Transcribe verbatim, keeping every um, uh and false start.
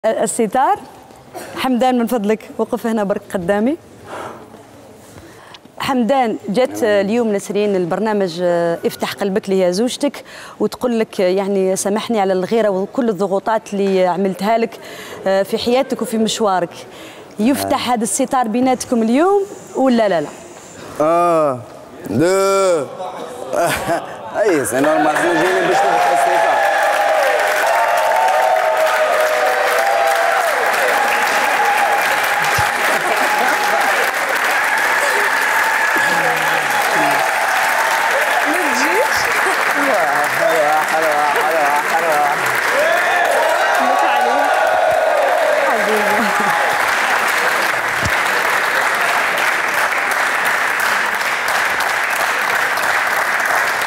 الستار. حمدان من فضلك وقف هنا برك قدامي. حمدان، جات اليوم نسرين البرنامج افتح قلبك اللي هي زوجتك وتقول لك يعني سامحني على الغيره وكل الضغوطات اللي عملتها لك في حياتك وفي مشوارك. يفتح هذا الستار بيناتكم اليوم ولا لا لا؟ اه لا اي سي نورمال، احنا جايين باش نفتح الستار.